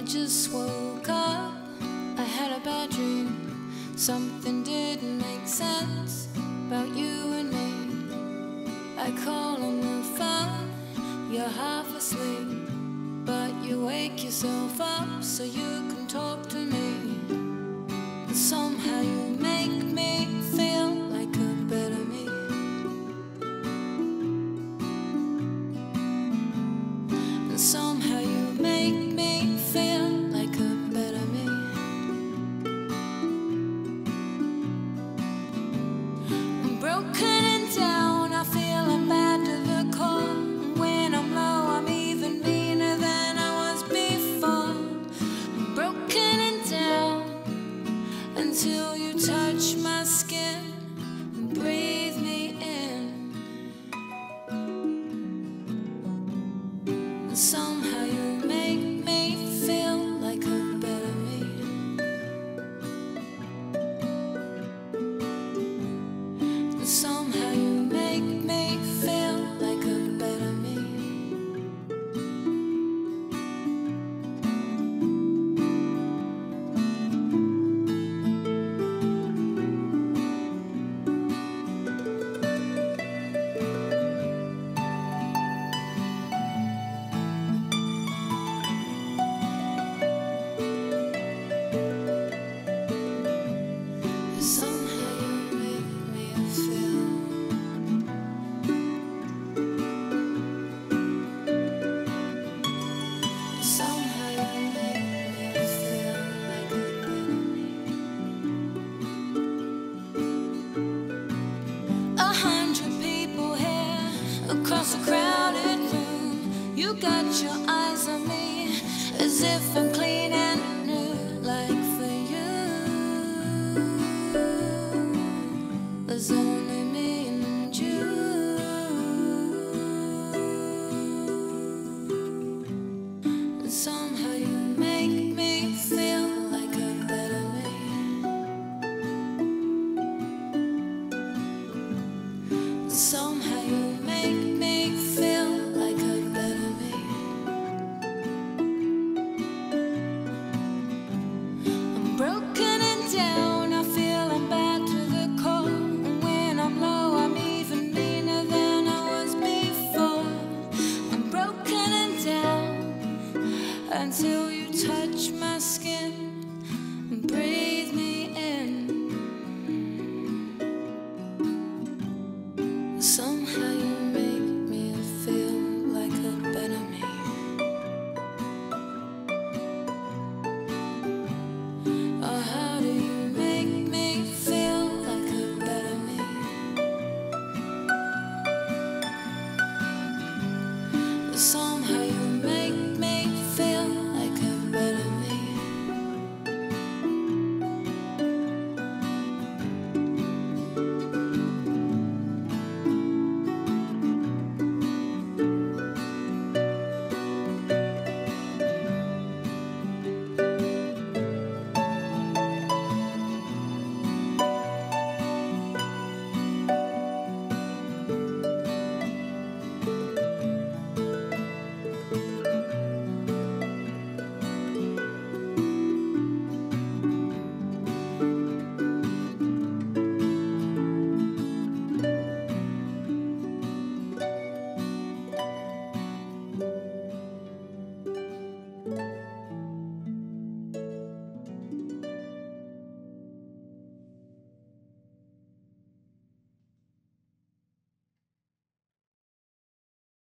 just woke up, I had a bad dream. Something didn't make sense about you and me. I call on the phone, you're half asleep, but you wake yourself up so you can talk to me. And somehow you make me feel like a better me. And somehow you make me feel like a better me. I'm broken and down, I feel I'm bad to the core. When I'm low, I'm even meaner than I was before. I'm broken and down until you touch my skin and breathe me in. And somehow you make me feel like a better me. And somehow you make me feel like a better me. Somehow you make me feel. Somehow you make me feel like a better me. 100 people here across a crowded room. You got your eyes on me as if I'm clean and new. Like for you, there's only me and you. And somehow you make me feel like a better me. And somehow you make me feel like a better me. I'm broken and down, I feel I'm bad to the core. And when I'm low, I'm even meaner than I was before. I'm broken and down until you touch my skin and breathe me in. Somehow you make me feel like a better me. Oh, how do you make me feel like a better me? Somehow